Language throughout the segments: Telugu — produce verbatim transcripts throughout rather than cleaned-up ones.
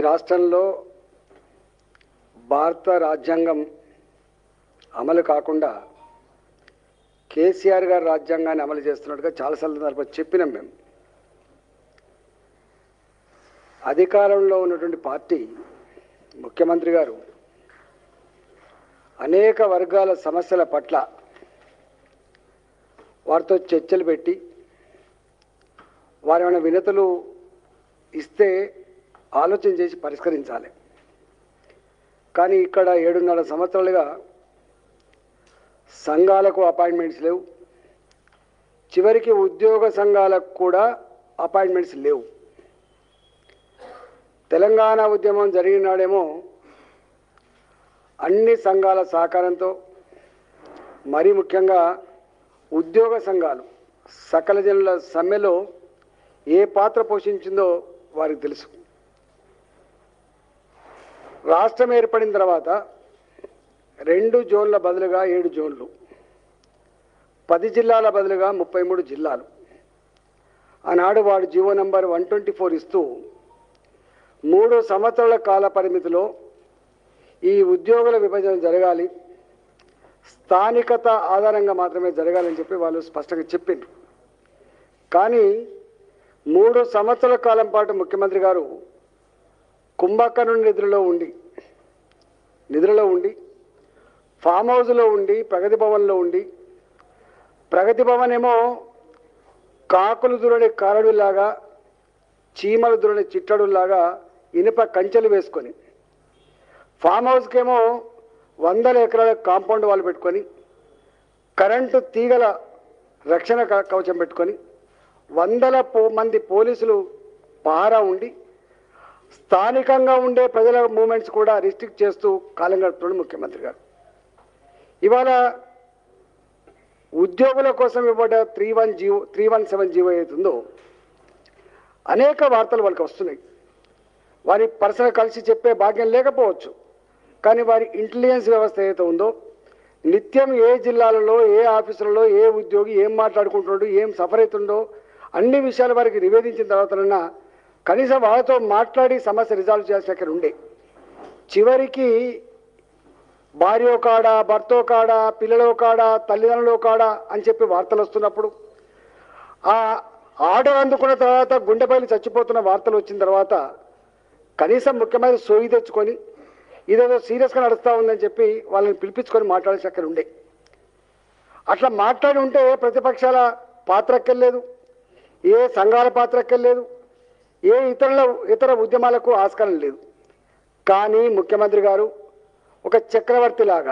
రాష్ట్రంలో భారత రాజ్యాంగం అమలు కాకుండా కేసీఆర్ గారు రాజ్యాంగాన్ని అమలు చేస్తున్నట్టుగా చాలా సందర్భాలు చెప్పినాం. మేము అధికారంలో ఉన్నటువంటి పార్టీ ముఖ్యమంత్రి గారు అనేక వర్గాల సమస్యల పట్ల వారితో చర్చలు పెట్టి వారి ఏమైనా వినతులు ఇస్తే ఆలోచన చేసి పరిష్కరించాలి. కానీ ఇక్కడ ఏడున్నర సంవత్సరాలుగా సంఘాలకు అపాయింట్మెంట్స్ లేవు, చివరికి ఉద్యోగ సంఘాలకు కూడా అపాయింట్మెంట్స్ లేవు. తెలంగాణ ఉద్యమం జరిగిన నాడేమో అన్ని సంఘాల సహకారంతో, మరీ ముఖ్యంగా ఉద్యోగ సంఘాలు సకల జనుల సమ్మెలో ఏ పాత్ర పోషించిందో వారికి తెలుసు. రాష్ట్రం ఏర్పడిన తర్వాత రెండు జోన్ల బదులుగా ఏడు జోన్లు, పది జిల్లాల బదులుగా ముప్పై మూడు జిల్లాలు. ఆనాడు వాడు GO number one twenty four ఇస్తూ మూడు సంవత్సరాల కాల పరిమితిలో ఈ ఉద్యోగుల విభజన జరగాలి, స్థానికత ఆధారంగా మాత్రమే జరగాలని చెప్పి వాళ్ళు స్పష్టంగా చెప్పిండ్రు. కానీ మూడు సంవత్సరాల కాలం పాటు ముఖ్యమంత్రి గారు కుంభకర్ణుని నిధులలో ఉండి నిధులలో ఉండి ఫామ్ హౌస్లో ఉండి ప్రగతి భవన్లో ఉండి, ప్రగతి భవన్ ఏమో కాకులు దురని కారడులాగా, చీమలు దురని చిట్టడులాగా ఇనుప కంచెలు వేసుకొని, ఫామ్ హౌస్కేమో వందల ఎకరాల కాంపౌండ్ వాళ్ళు పెట్టుకొని, కరెంటు తీగల రక్షణ కవచం పెట్టుకొని, వందల పో మంది పోలీసులు పహారా ఉండి, స్థానికంగా ఉండే ప్రజల మూమెంట్స్ కూడా రిస్ట్రిక్ట్ చేస్తూ కాలం గడుపుతున్నాడు ముఖ్యమంత్రి గారు. ఇవాళ ఉద్యోగుల కోసం ఇవ్వబడ్డ three one GO three one seven GO అవుతుందో అనేక వార్తలు వాళ్ళకి వస్తున్నాయి. వారి పర్సనల్ కలిసి చెప్పే భాగ్యం లేకపోవచ్చు, కానీ వారి ఇంటెలిజెన్స్ వ్యవస్థ ఏదైతే ఉందో, నిత్యం ఏ జిల్లాలలో ఏ ఆఫీసులలో ఏ ఉద్యోగి ఏం మాట్లాడుకుంటున్నాడు, ఏం సఫర్ అవుతుండో అన్ని విషయాలు వారికి నివేదించిన తర్వాతనన్నా కనీసం వాళ్ళతో మాట్లాడి సమస్య రిజాల్వ్ చేయాల్సిన అక్కడ ఉండే. చివరికి భార్యో కాడా, భర్తో కాడా, పిల్లలో కాడా, తల్లిదండ్రులో కాడా అని చెప్పి వార్తలు వస్తున్నప్పుడు, ఆ ఆర్డర్ అందుకున్న తర్వాత గుండెపైలు చచ్చిపోతున్న వార్తలు వచ్చిన తర్వాత కనీసం ముఖ్యమైన సోయి తెచ్చుకొని ఇదేదో సీరియస్గా నడుస్తూ ఉందని చెప్పి వాళ్ళని పిలిపించుకొని మాట్లాడాల్సి అక్కడ ఉండే. అట్లా మాట్లాడి ఉంటే ప్రతిపక్షాల పాత్రకెళ్ళలేదు, ఏ సంఘాల పాత్రకెళ్ళలేదు, ఏ ఇతరుల ఇతర ఉద్యమాలకు ఆస్కారం లేదు. కానీ ముఖ్యమంత్రి గారు ఒక చక్రవర్తిలాగా,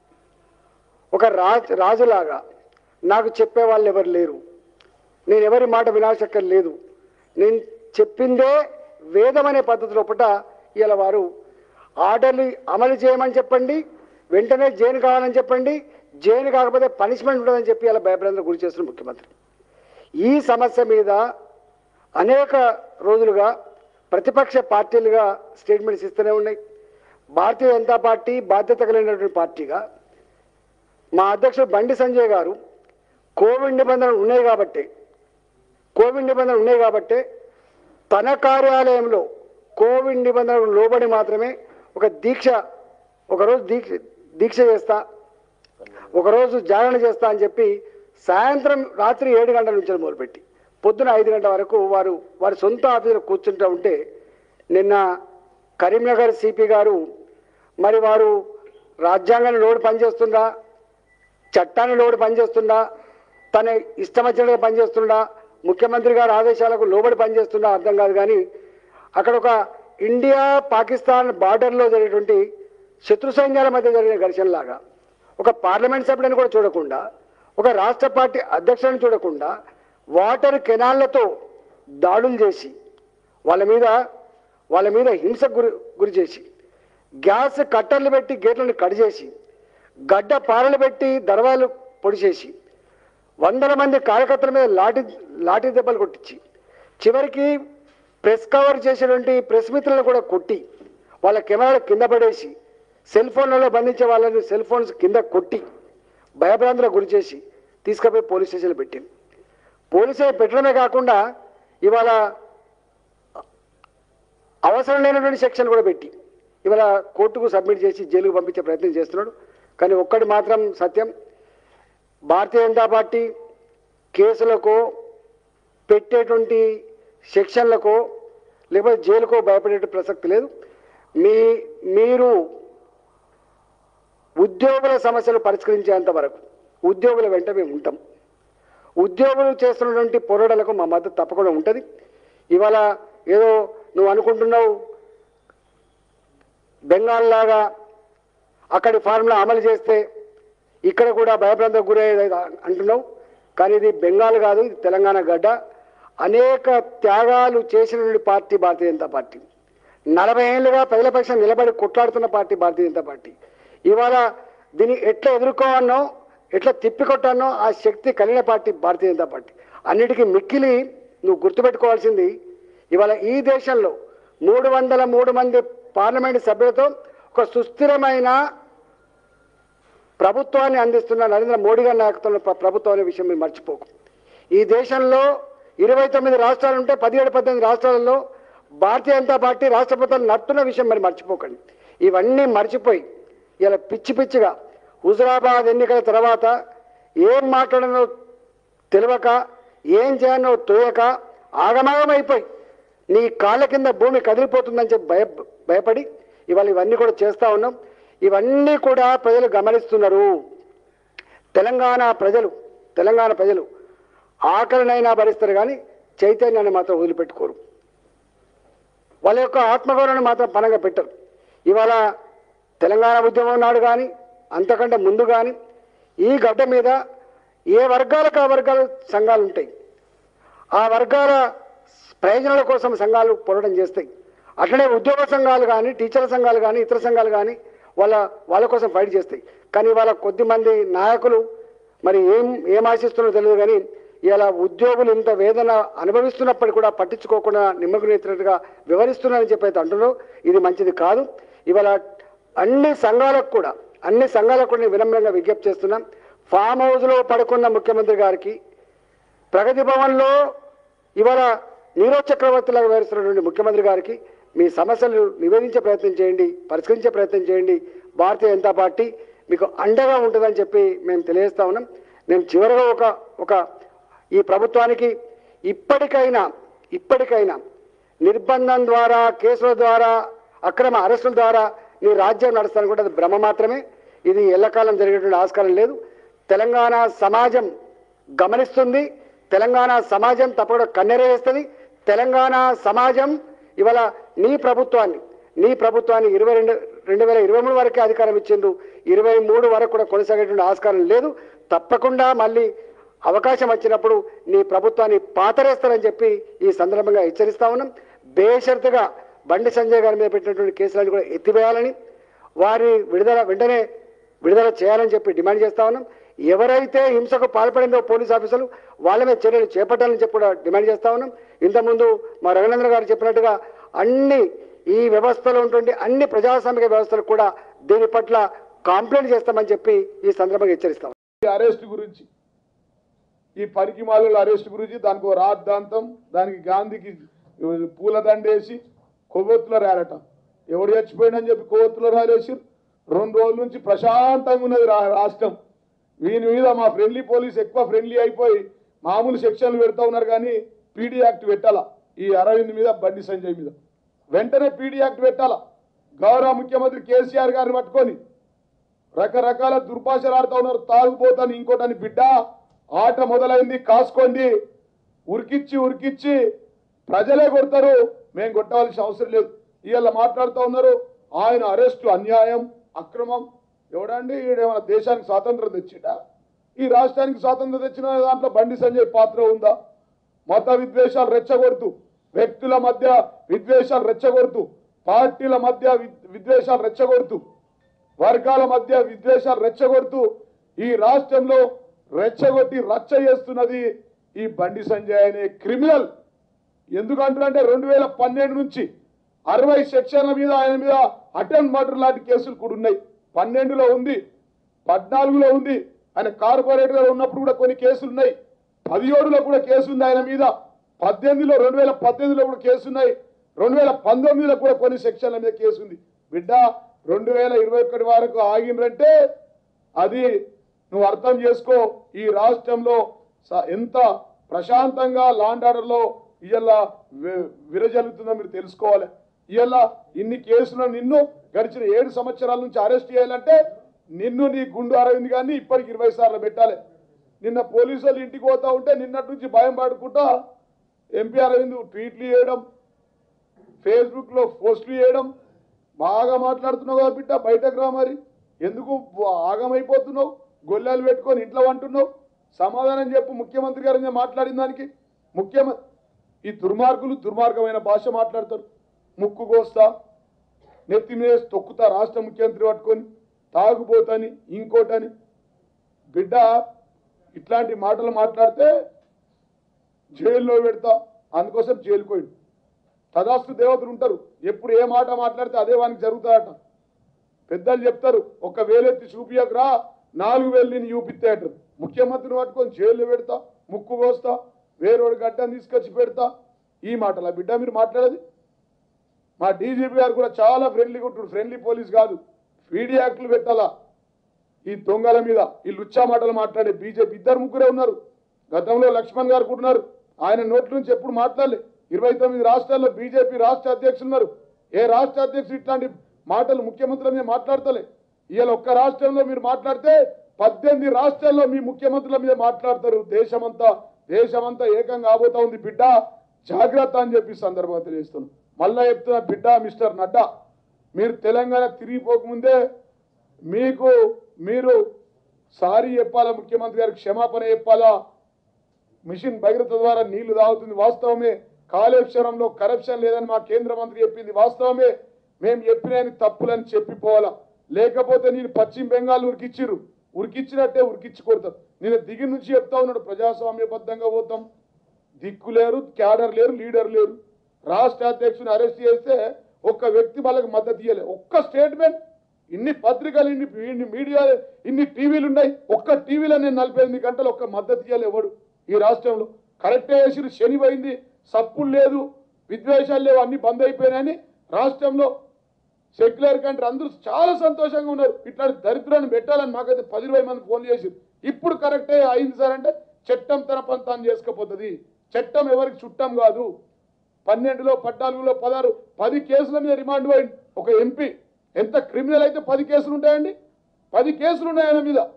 ఒక రాజ్ రాజులాగా నాకు చెప్పే వాళ్ళు ఎవరు లేరు, నేను ఎవరి మాట వినాశక్కర్ లేదు, నేను చెప్పిందే వేదం అనే పద్ధతిలో పుట ఇలా వారు ఆర్డర్లు అమలు చేయమని చెప్పండి, వెంటనే జైలు కావాలని చెప్పండి, జైలు కాకపోతే పనిష్మెంట్ ఉంటుందని చెప్పి ఇలా భయభ్రాంతులకు గురి చేస్తున్న ముఖ్యమంత్రి. ఈ సమస్య మీద అనేక రోజులుగా ప్రతిపక్ష పార్టీలుగా స్టేట్మెంట్స్ ఇస్తూనే ఉన్నాయి. భారతీయ జనతా పార్టీ బాధ్యత కలిగినటువంటి పార్టీగా మా అధ్యక్షుడు బండి సంజయ్ గారు కోవిడ్ నిబంధనలు ఉన్నాయి కాబట్టి కోవిడ్ నిబంధనలు ఉన్నాయి కాబట్టి తన కార్యాలయంలో కోవిడ్ నిబంధనలకు లోబడి మాత్రమే ఒక దీక్ష ఒకరోజు దీక్ష దీక్ష చేస్తా, ఒకరోజు జాగరణ చేస్తా అని చెప్పి సాయంత్రం రాత్రి ఏడు గంటల నుంచి మొదలుపెట్టి పొద్దున ఐదు గంటల వరకు వారు వారి సొంత ఆఫీసులో కూర్చుంటూ ఉంటే, నిన్న కరీంనగర్ సిపి గారు మరి వారు రాజ్యాంగాన్ని లోడు పనిచేస్తుందా, చట్టాన్ని లోడు పనిచేస్తుందా, తన ఇష్టం వచ్చినట్టుగా పనిచేస్తుందా, ముఖ్యమంత్రి గారి ఆదేశాలకు లోబడి పనిచేస్తుందా అర్థం కాదు. కానీ అక్కడ ఒక ఇండియా పాకిస్తాన్ బార్డర్లో జరిగేటువంటి శత్రు సైన్యాల మధ్య జరిగిన ఘర్షణలాగా ఒక పార్లమెంట్ సభ్యుడిని కూడా చూడకుండా, ఒక రాష్ట్ర పార్టీ అధ్యక్షుడిని చూడకుండా వాటర్ కెనాళ్లతో దాడులు చేసి వాళ్ళ మీద వాళ్ళ మీద హింసకు గురి గురి చేసి, గ్యాస్ కట్టర్లు పెట్టి గేట్లను కట్ చేసి, గడ్డ పారలు పెట్టి దర్వాలు పొడి చేసి, వందల మంది కార్యకర్తల మీద లాఠీ లాఠీ దెబ్బలు కొట్టించి, చివరికి ప్రెస్ కవర్ చేసినటువంటి ప్రెస్ మిత్రులను కూడా కొట్టి, వాళ్ళ కెమెరాలు కింద పడేసి, సెల్ ఫోన్లలో బంధించే వాళ్ళని సెల్ ఫోన్స్ కింద కొట్టి భయభ్రాంతులకు గురి చేసి తీసుకుపోయి పోలీస్ స్టేషన్లో పెట్టింది. పోలీసులు పెట్టడమే కాకుండా ఇవాళ అవసరం లేనటువంటి సెక్షన్ కూడా పెట్టి ఇవాళ కోర్టుకు సబ్మిట్ చేసి జైలుకు పంపించే ప్రయత్నం చేస్తున్నాడు. కానీ ఒక్కటి మాత్రం సత్యం, భారతీయ జనతా పార్టీ కేసులకు పెట్టేటువంటి సెక్షన్లకు లేకపోతే జైలుకో భయపడే ప్రసక్తి లేదు. మీ మీరు ఉద్యోగుల సమస్యలు పరిష్కరించేంత వరకు ఉద్యోగుల వెంట మేము ఉంటాం. ఉద్యోగులు చేస్తున్నటువంటి పోరాటాలకు మా మద్దతు తప్పకుండా ఉంటుంది. ఇవాళ ఏదో నువ్వు అనుకుంటున్నావు బెంగాల్ లాగా అక్కడి ఫార్ములా అమలు చేస్తే ఇక్కడ కూడా భయభ్రాంతకు గురయ్యేది అంటున్నావు. కానీ ఇది బెంగాల్ కాదు, ఇది తెలంగాణ గడ్డ. అనేక త్యాగాలు చేసినటువంటి పార్టీ భారతీయ జనతా పార్టీ. నలభై ఏళ్ళుగా ప్రజల పక్షం నిలబడి కొట్లాడుతున్న పార్టీ భారతీయ జనతా పార్టీ. ఇవాళ దీన్ని ఎట్లా ఎదుర్కోవాలనో ఎట్లా తిప్పికొట్టానో ఆ శక్తి కలిగిన పార్టీ భారతీయ జనతా పార్టీ. అన్నిటికీ మిక్కిలి నువ్వు గుర్తుపెట్టుకోవాల్సింది, ఇవాళ ఈ దేశంలో మూడు వందల మూడు మంది పార్లమెంటు సభ్యులతో ఒక సుస్థిరమైన ప్రభుత్వాన్ని అందిస్తున్న నరేంద్ర మోడీ గారి నాయకత్వంలో ప్రభుత్వం అనే విషయం మీరు మర్చిపోకు. ఈ దేశంలో ఇరవై తొమ్మిది రాష్ట్రాలు ఉంటే పదిహేడు పద్దెనిమిది రాష్ట్రాలలో భారతీయ జనతా పార్టీ రాష్ట్ర ప్రభుత్వాలు నడుతున్న విషయం మరి మర్చిపోకండి. ఇవన్నీ మర్చిపోయి ఇలా పిచ్చి పిచ్చిగా హుజురాబాద్ ఎన్నికల తర్వాత ఏం మాట్లాడనో తెలియక ఏం చేయాలో తోయక ఆగమాగమైపోయి నీ కాళ్ళ కింద భూమి కదిలిపోతుందని చెప్పి భయ భయపడి ఇవాళ ఇవన్నీ కూడా చేస్తూ ఉన్నాం. ఇవన్నీ కూడా ప్రజలు గమనిస్తున్నారు. తెలంగాణ ప్రజలు తెలంగాణ ప్రజలు ఆకలినైనా భరిస్తారు కానీ చైతన్యాన్ని మాత్రం వదిలిపెట్టుకోరు. వాళ్ళ యొక్క ఆత్మగౌరవాన్ని మాత్రం పనంగా పెట్టరు. ఇవాళ తెలంగాణ ఉద్యమం నాడు కానీ అంతకంటే ముందు కానీ ఈ గడ్డ మీద ఏ వర్గాలకు ఆ వర్గాల సంఘాలు ఉంటాయి. ఆ వర్గాల ప్రయోజనాల కోసం సంఘాలు పోరాటం చేస్తాయి. అట్లనే ఉద్యోగ సంఘాలు కానీ టీచర్ల సంఘాలు కానీ ఇతర సంఘాలు కానీ వాళ్ళ వాళ్ళ కోసం ఫైట్ చేస్తాయి. కానీ వాళ్ళ కొద్దిమంది నాయకులు మరి ఏం ఏం ఆశిస్తున్నారో తెలియదు కానీ ఇలా ఉద్యోగులు ఇంత వేదన అనుభవిస్తున్నప్పటికీ కూడా పట్టించుకోకుండా నిమ్మకునేతున్నట్టుగా వివరిస్తున్నారని చెప్పి అయితే అంటున్నారు. ఇది మంచిది కాదు. ఇవాళ అన్ని సంఘాలకు కూడా అన్ని సంఘాలకు కూడా వినమ్రంగా విజ్ఞప్తి చేస్తున్నాం. ఫామ్ హౌస్లో పడుకున్న ముఖ్యమంత్రి గారికి ప్రగతి భవన్లో ఇవాళ నీరజ్ చక్రవర్తిలాగా వేరుస్తున్నటువంటి ముఖ్యమంత్రి గారికి మీ సమస్యలు నివేదించే ప్రయత్నం చేయండి, పరిష్కరించే ప్రయత్నం చేయండి. భారతీయ జనతా పార్టీ మీకు అండగా ఉంటుందని చెప్పి మేము తెలియజేస్తా ఉన్నాం. నేను చివరిగా ఒక ఒక ఈ ప్రభుత్వానికి ఇప్పటికైనా ఇప్పటికైనా నిర్బంధం ద్వారా కేసుల ద్వారా అక్రమ అరెస్టుల ద్వారా నీ రాజ్యం నడుస్తాను కూడా అది భ్రమ మాత్రమే. ఇది ఎల్లకాలం జరిగేటువంటి ఆస్కారం లేదు. తెలంగాణ సమాజం గమనిస్తుంది. తెలంగాణ సమాజం తప్పకుండా కన్నెరేస్తుంది. తెలంగాణ సమాజం ఇవాళ నీ ప్రభుత్వాన్ని నీ ప్రభుత్వాన్ని ఇరవై రెండు రెండు వేల ఇరవై మూడు వరకే అధికారం ఇచ్చిండు. ఇరవై మూడు వరకు కూడా కొనసాగేటువంటి ఆస్కారం లేదు. తప్పకుండా మళ్ళీ అవకాశం వచ్చినప్పుడు నీ ప్రభుత్వాన్ని పాతరేస్తారని చెప్పి ఈ సందర్భంగా హెచ్చరిస్తా ఉన్నాం. బేషరతుగా బండి సంజయ్ గారి మీద పెట్టినటువంటి కేసులను కూడా ఎత్తివేయాలని వారి విడుదల వెంటనే విడుదల చేయాలని చెప్పి డిమాండ్ చేస్తా ఉన్నాం. ఎవరైతే హింసకు పాల్పడిందో పోలీస్ ఆఫీసర్లు వాళ్ళ మీద చర్యలు చేపట్టాలని చెప్పి కూడా డిమాండ్ చేస్తా ఉన్నాం. ఇంతకుముందు మా రఘునందన్ గారు చెప్పినట్టుగా అన్ని ఈ వ్యవస్థలో ఉన్నటువంటి అన్ని ప్రజాస్వామిక వ్యవస్థలు కూడా దీని పట్ల కాంప్లైంట్ చేస్తామని చెప్పి ఈ సందర్భంగా హెచ్చరిస్తాం. అరెస్ట్ గురించి ఈ పనికి మాల అరెస్ట్ గురించి దానికి రాద్ధాంతం దానికి గాంధీకి పూలదండేసి కొవ్వొత్తుల రాలట ఎవడు చచ్చిపోయిందని చెప్పి కొవ్వొత్తుల రాలేసి రెండు రోజుల నుంచి ప్రశాంతంగా ఉన్నది రాష్ట్రం. వీని మీద మా ఫ్రెండ్లీ పోలీస్ ఎక్కువ ఫ్రెండ్లీ అయిపోయి మామూలు సెక్షన్లు పెడతా ఉన్నారు. కానీ పీడీ యాక్ట్ పెట్టాలా ఈ అరవింద్ మీద బండి సంజయ్ మీద వెంటనే పీడీ యాక్ట్ పెట్టాలా. గౌరవ ముఖ్యమంత్రి కేసీఆర్ గారిని పట్టుకొని రకరకాల దుర్భాషలు ఆడుతూ ఉన్నారు. తాగుపోతాను ఇంకోటని బిడ్డ ఆట మొదలైంది కాసుకోండి. ఉరికిచ్చి ఉరికిచ్చి ప్రజలే కొడతారు, మేము కొట్టవలసిన అవసరం లేదు. ఇవాళ మాట్లాడుతూ ఉన్నారు ఆయన అరెస్టు అన్యాయం అక్రమం. ఎవడండి ఈడేమైనా దేశానికి స్వాతంత్రం తెచ్చిండా? ఈ రాష్ట్రానికి స్వాతంత్రం తెచ్చిన దాంట్లో బండి సంజయ్ పాత్ర ఉందా? మత విద్వేషాలు రెచ్చగొడుతూ వ్యక్తుల మధ్య విద్వేషాలు రెచ్చగొడుతూ పార్టీల మధ్య విద్వేషాలు రెచ్చగొడుతూ వర్గాల మధ్య విద్వేషాలు రెచ్చగొడుతూ ఈ రాష్ట్రంలో రెచ్చగొట్టి రచ్చ చేస్తున్నది ఈ బండి సంజయ్ అనే క్రిమినల్. ఎందుకంటే రెండు వేల పన్నెండు నుంచి అరవై సెక్షన్ల మీద ఆయన మీద అటెంప్ట్ మర్డర్ లాంటి కేసులు కూడా ఉన్నాయి. పన్నెండులో ఉంది, పద్నాలుగులో ఉంది, ఆయన కార్పొరేటర్ ఉన్నప్పుడు కూడా కొన్ని కేసులు ఉన్నాయి. పదిహేడులో కూడా కేసు ఉంది ఆయన మీద, పద్దెనిమిదిలో రెండు వేల పద్దెనిమిదిలో కూడా కేసు ఉన్నాయి. రెండు వేల పంతొమ్మిదిలో కూడా కొన్ని సెక్షన్ల మీద కేసు ఉంది బిడ్డ. రెండు వేల ఇరవై ఒకటి వరకు ఆగిందంటే అది నువ్వు అర్థం చేసుకో. ఈ రాష్ట్రంలో ఎంత ప్రశాంతంగా లాండ్ ఆర్డర్లో ఇవాళ విరజల్లుతుందో మీరు తెలుసుకోవాలి. ఇవాళ ఇన్ని కేసులను నిన్ను గడిచిన ఏడు సంవత్సరాల నుంచి అరెస్ట్ చేయాలంటే నిన్ను నీ గుండు అరవింది కానీ ఇప్పటికి ఇరవై సార్లు పెట్టాలి. నిన్న పోలీసు వాళ్ళు ఇంటికి పోతా ఉంటే నిన్నటి నుంచి భయం పడుకుంటా ఎంపీ అరవింద్ ట్వీట్లు చేయడం, ఫేస్బుక్లో పోస్టులు చేయడం, బాగా మాట్లాడుతున్నావు కదా బిడ్డ, బయటకు రా. మరి ఎందుకు ఆగమైపోతున్నావు? గొల్లెలు పెట్టుకొని ఇంట్లో అంటున్నావు. సమాధానం చెప్పు ముఖ్యమంత్రి గారు మాట్లాడిన దానికి. ముఖ్యమంత్రి ఈ దుర్మార్గులు దుర్మార్గమైన భాష మాట్లాడతారు. ముక్కు కోస్తా, నెత్తి మీద తొక్కుతా రాష్ట్ర ముఖ్యమంత్రి పట్టుకొని, తాగుపోతాని ఇంకోటని. బిడ్డ ఇట్లాంటి మాటలు మాట్లాడితే జైల్లో పెడతా, అందుకోసం జైలుకు పోయి. తదాస్తు దేవతలు ఉంటారు, ఎప్పుడు ఏ మాట మాట్లాడితే అదే వానికి జరుగుతాయట. పెద్దలు చెప్తారు, ఒక వేలెత్తి చూపియకరా నాలుగు వేలు నేను చూపిస్తాయట. ముఖ్యమంత్రిని పట్టుకొని జైల్లో పెడతా, ముక్కు కోస్తా, వేరేవాడి గడ్డని తీసుకొచ్చి పెడతా. ఈ మాటలా బిడ్డ మీరు మాట్లాడేది? మా డీజీపీ గారు కూడా చాలా ఫ్రెండ్లీగా ఉంటాడు. ఫ్రెండ్లీ పోలీస్ కాదు, పీడీ యాక్టులు పెట్టాలా ఈ దొంగల మీద. ఈ లుచ్చా మాటలు మాట్లాడే బీజేపీ ఇద్దరు ముగ్గురే ఉన్నారు. గతంలో లక్ష్మణ్ గారు కూడా ఉన్నారు. ఆయన నోట్ల నుంచి ఎప్పుడు మాట్లాడలే. ఇరవై తొమ్మిది రాష్ట్రాల్లో బీజేపీ రాష్ట్ర అధ్యక్షులు ఉన్నారు. ఏ రాష్ట్ర అధ్యక్షుడు ఇట్లాంటి మాటలు ముఖ్యమంత్రుల మీద మాట్లాడతలే. ఇవాళ ఒక్క రాష్ట్రంలో మీరు మాట్లాడితే పద్దెనిమిది రాష్ట్రాల్లో మీ ముఖ్యమంత్రుల మీద మాట్లాడతారు. దేశమంతా దేశమంతా ఏకం కాబోతా ఉంది బిడ్డ, జాగ్రత్త అని చెప్పి సందర్భంగా తెలియజేస్తున్నాను. మళ్ళా చెప్తున్నా బిడ్డ, మిస్టర్ నడ్డా, మీరు తెలంగాణ తిరిగిపోకముందే మీకు మీరు సారీ చెప్పాలా, ముఖ్యమంత్రి గారికి క్షమాపణ చెప్పాలా. మిషన్ భగీరథ ద్వారా నీళ్లు తాగుతుంది వాస్తవమే. కాళేశ్వరంలో కరప్షన్ లేదని మా కేంద్ర మంత్రి చెప్పింది వాస్తవమే. మేము చెప్పిన తప్పులని చెప్పిపోవాలా. లేకపోతే నేను పశ్చిమ బెంగాల్ ఉరికిచ్చిర్రు, ఉరికిచ్చినట్టే ఉరికిచ్చి కొడతారు. నేను దిగి నుంచి చెప్తా ఉన్నాడు, ప్రజాస్వామ్యబద్ధంగా పోతాం. దిక్కు లేరు, క్యాడర్ లేరు, లీడర్ లేరు. రాష్ట్ర అధ్యక్షుని అరెస్ట్ చేస్తే ఒక్క వ్యక్తి వాళ్ళకి మద్దతు ఇవ్వలేదు. ఒక్క స్టేట్మెంట్. ఇన్ని పత్రికలు, ఇన్ని ఇన్ని మీడియా, ఇన్ని టీవీలు ఉన్నాయి, ఒక్క టీవీలో నేను నలభై ఎనిమిది గంటలు ఒక్క మద్దతు ఇవ్వలేదు ఎవడు ఈ రాష్ట్రంలో. కరెక్టే చేసిరు, శని పోయింది, సప్పులు లేదు, విద్వేషాలు లేవు, అన్ని బంద్ అయిపోయినాయని రాష్ట్రంలో సెక్యులర్ కంట్రీ అందరూ చాలా సంతోషంగా ఉన్నారు. ఇట్లాంటి దరిద్రాన్ని పెట్టాలని మాకైతే పది ఇరవై మంది ఫోన్ చేసిరు. ఇప్పుడు కరెక్టే అయింది సార్ అంటే చట్టం తన పని తాను చేసుకపోతుంది. చట్టం ఎవరికి చుట్టం కాదు. పన్నెండులో పద్నాలుగులో పదహారు పది కేసుల మీద రిమాండ్ పోయింది ఒక ఎంపీ. ఎంత క్రిమినల్ అయితే పది కేసులు ఉంటాయండి, పది కేసులు ఉన్నాయి ఆయన మీద.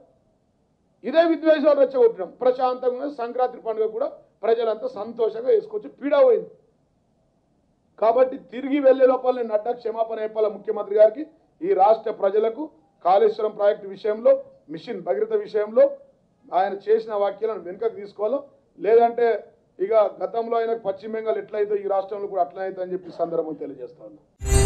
ఇదే విద్వేషాలు రెచ్చగొట్టినాం. ప్రశాంతంగా సంక్రాంతి పండుగ కూడా ప్రజలంతా సంతోషంగా వేసుకొచ్చి పీడా పోయింది. కాబట్టి తిరిగి వెళ్లే లోపల నేను నడ్డా క్షమాపణ చెప్పాల ముఖ్యమంత్రి గారికి. ఈ రాష్ట్ర ప్రజలకు కాళేశ్వరం ప్రాజెక్టు విషయంలో, మిషన్ భగీరథ విషయంలో ఆయన చేసిన వ్యాఖ్యలను వెనుకకు తీసుకోవాలి. లేదంటే ఇక గతంలో ఆయనకు పశ్చిమ బెంగాల్ ఎట్లయితే ఈ రాష్ట్రంలో కూడా అట్లయితే అని చెప్పి సందర్భం తెలియజేస్తా ఉన్నాను.